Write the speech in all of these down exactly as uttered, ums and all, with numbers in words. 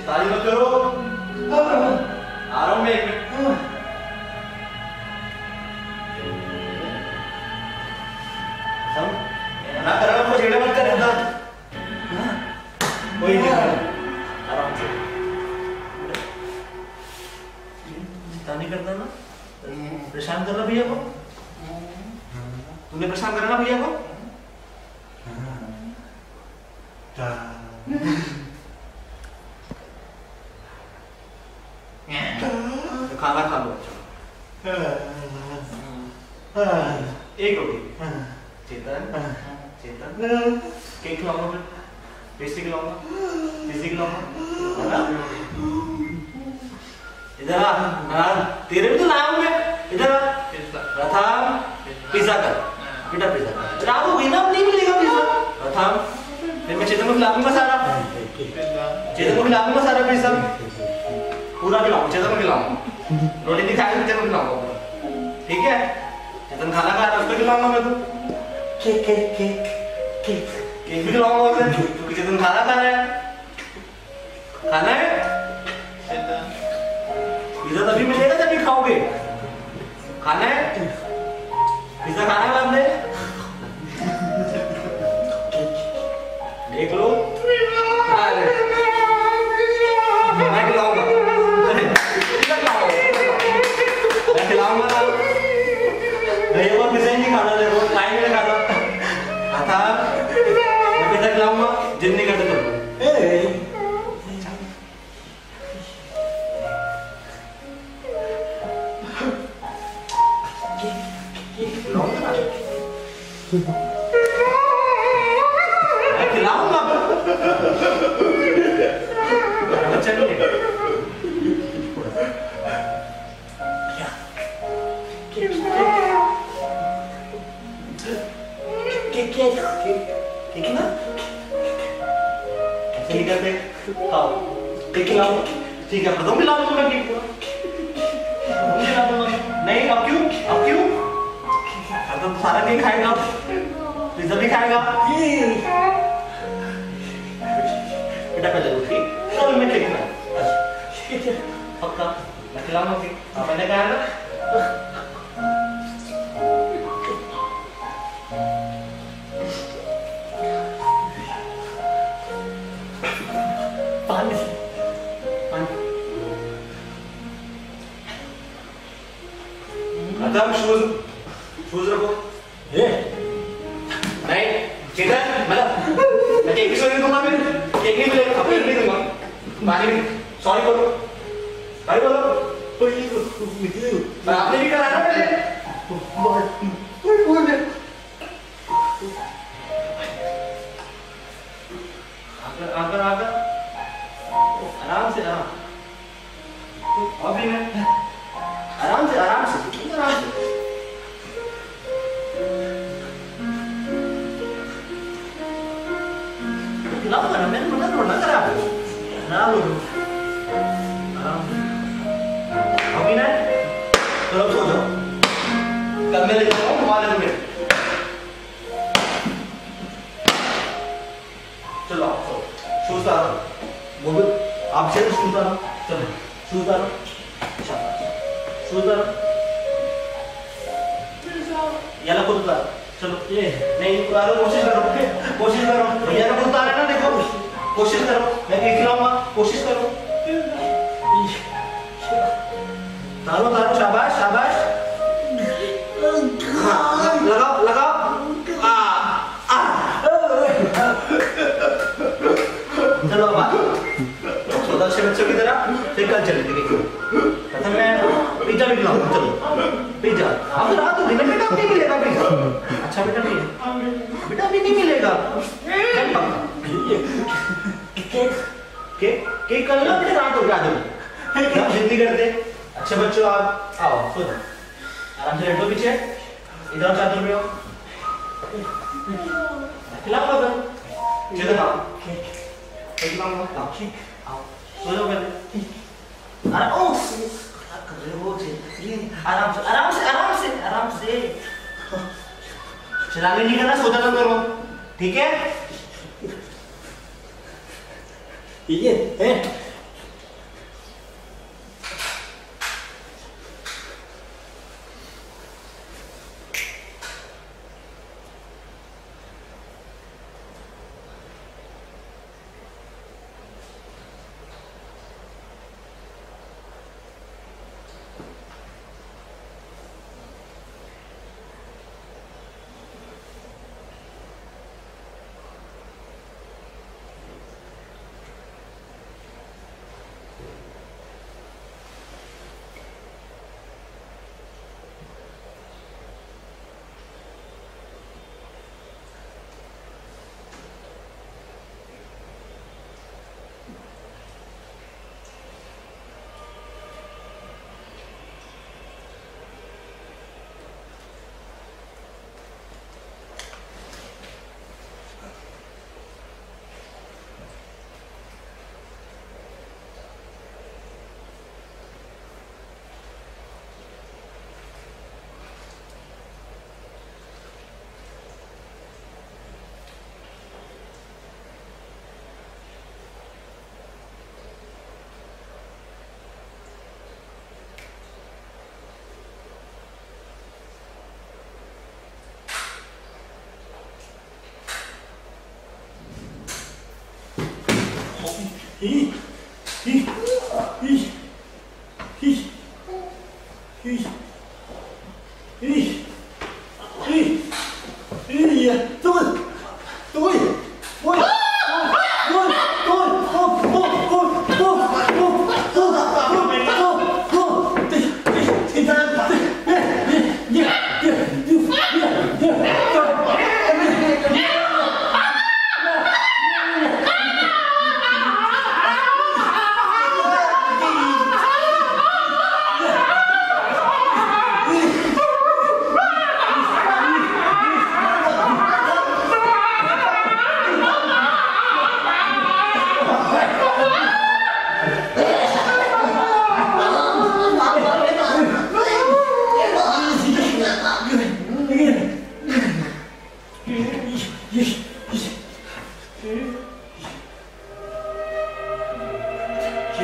ताली मत करो। आ रहा हूँ मैं एक मिनट। ना करा मुझे छेड़े मत कर इतना। कोई नहीं आराम से। तानी करता ना? परेशान कर रहा भैया को? तूने परेशान करना भैया को? खाना खा लो। एक रोटी। चेतन, चेतन, केक खिलाऊंगा फिर, पेस्ट्री खिलाऊंगा, पिज़्ज़ा खिलाऊंगा, इधर आ, हाँ, तेरे भी तो लाया हूँ मैं, इधर आ, रथम, पिज़्ज़ा कर, बेटा पिज़्ज़ा कर, रामू बिना नहीं मिलेगा पिज़्ज़ा, रथम, फिर मैं चेतन को खिलाऊंगा सारा, चेतन को खिलाऊंगा सारा पिज़्ज़ा, पूरा खिलाऊंगा, चेतन को खिलाऊंगा, रोटी नहीं खाएगा चेतन को खिलाऊंगा, ठीक है? चेतन खाना खा रहा है उसको खिलाऊंगा मैं तो, cake cake cake cake cake भी खिलाऊंगा उसे, क्योंकि चेतन खाना खा रहा है, खाना है? पिज़्ज़ा तभी मिलेगा जब भी खाओगे, खाना है? पिज़्ज़ा खाना है बाद में? देख लो, मैं खिलाऊंगा, मैं खिलाऊंगा ना, भैया को पिज़्ज़ा नहीं खाना, देखो टाइम में खाता, आता, मैं पिज़्ज़ा खिलाऊंगा, जिद नहीं करते तुम। मैं खिलाऊंगा, बच्चा नहीं है। केक केक केक ना ऐसे नहीं करते खाओ केक खिलाओ ठीक है प्रथम खिला दूंगा मैं केक प्रथम खिला दूंगा नहीं अब क्यों अब क्यों प्रथम तो सारा केक खाएगा पिज़्ज़ा भी खाएगा बेटा पहले रोटी फिर मैं केक खाऊंगा पक्का मैं खिलाऊंगा केक मैंने कहा ना अब शूज शूज रखो ये नहीं चेतन मतलब मैं केक भी नहीं दूंगा फिर केक नहीं मिलेगा अब केक नहीं दूंगा मानी भी सॉरी बोलो भाई बोलो आपने भी कराया ना पहले आकर आकर आकर आराम से आराम अभी मैं आराम से आराम से आराम से खिलाऊंगा ना मैंने मना थोड़ा करा आराम आराम अभी ना चलो सो जाओ कल मैं ले जाऊंगा घुमा ले तुम्हें चलो सो शूज उतारो बोलो आप से शूज उतारो चलो शूज उतारो शूज उतारो याला खुद उतारो चलो ये नहीं उतारो कोशिश करो कोशिश करो भैया को उतारे ना देखो कोशिश करो मैं केक खिलाऊंगा कोशिश करो तारो तारो शाबाश शाबाश लगाओ लगाओ आ आ चलो बात चौदह छह बच्चों की तरह फिर कल चलेंगे देखो प्रथम मैं पिज़्ज़ा भी खिलाऊंगा चलो पिज़्ज़ा अब रात को डिनर में कब नहीं मिलेगा पिज़्ज़ा अच्छा बेटा नहीं बेटा अभी नहीं मिलेगा केक केक केक कल ना बेटा रात को रात को क्या जिद नहीं करते अच्छे बच्चों आप आओ सो जाओ आराम से लेटो पीछे इधर चादर में आओ खिलाऊंगा फिर चलो आओ केक खिलाऊंगा आओ केक आओ सो जाओ पहले अरे ओ कर रहे हो जी आराम से आराम से आराम से आराम से चलाने नहीं करना सोचा तो करो ठीक है ये है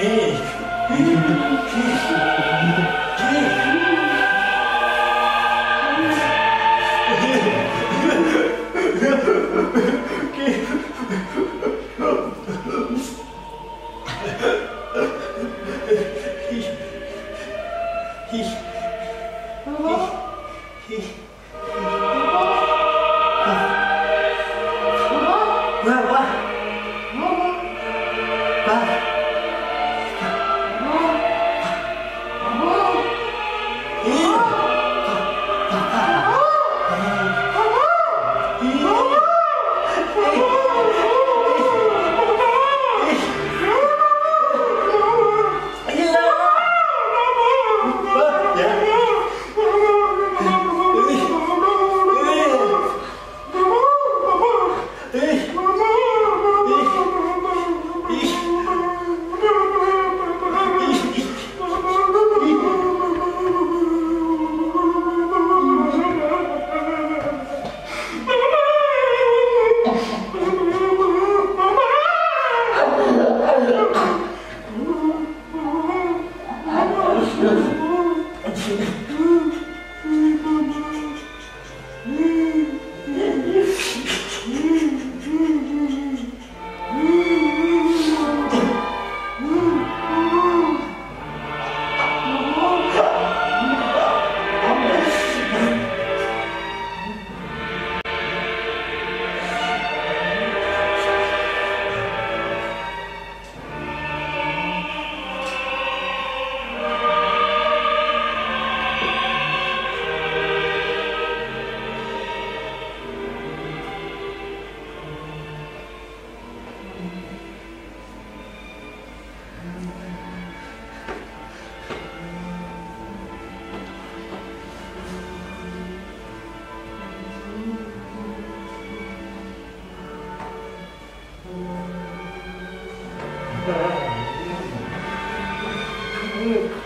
Mm.